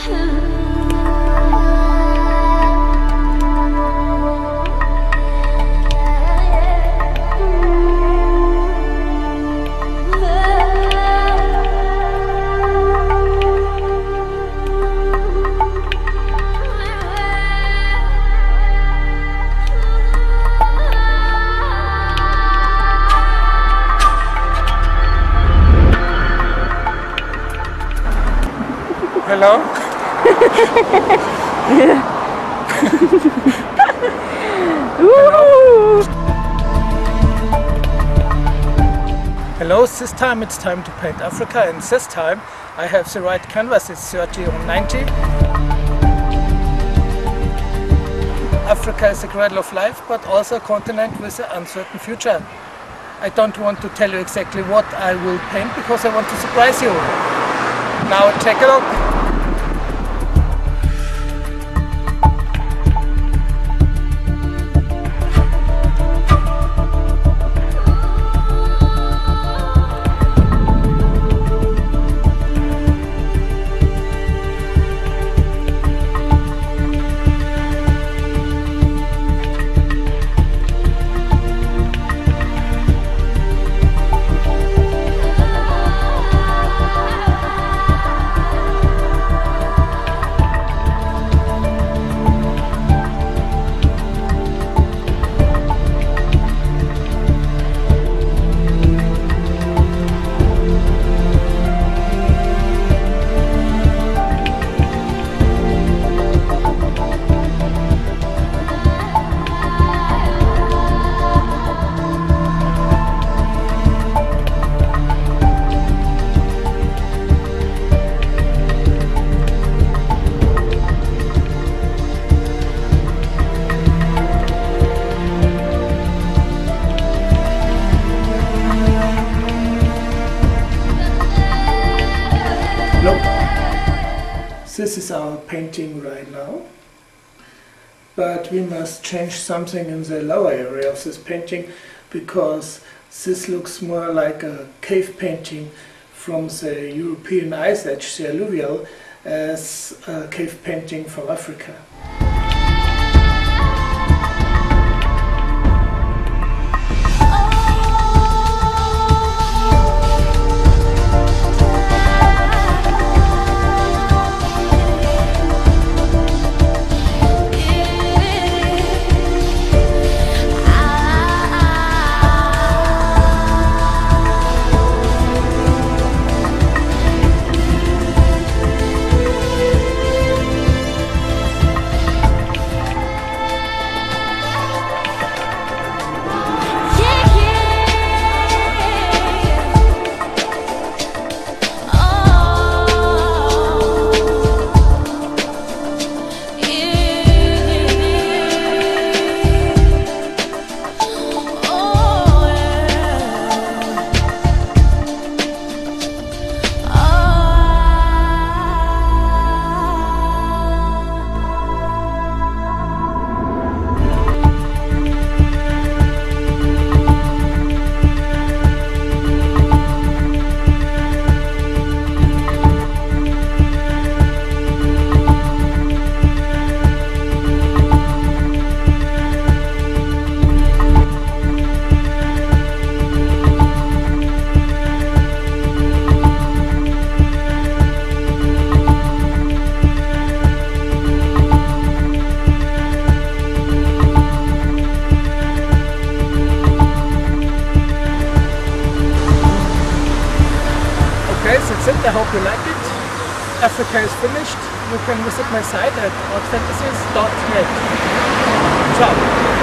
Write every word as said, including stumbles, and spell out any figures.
Hello? Hello? Hello, this time it's time to paint Africa, and this time I have the right canvas, it's thirty on ninety. Africa is a cradle of life, but also a continent with an uncertain future. I don't want to tell you exactly what I will paint because I want to surprise you. Now take a look. Look, this is our painting right now, but we must change something in the lower area of this painting because this looks more like a cave painting from the European Ice Age, the alluvial, as a cave painting from Africa. That's it, I hope you like it. Africa is finished. You can visit my site at art fantasies dot net. Ciao!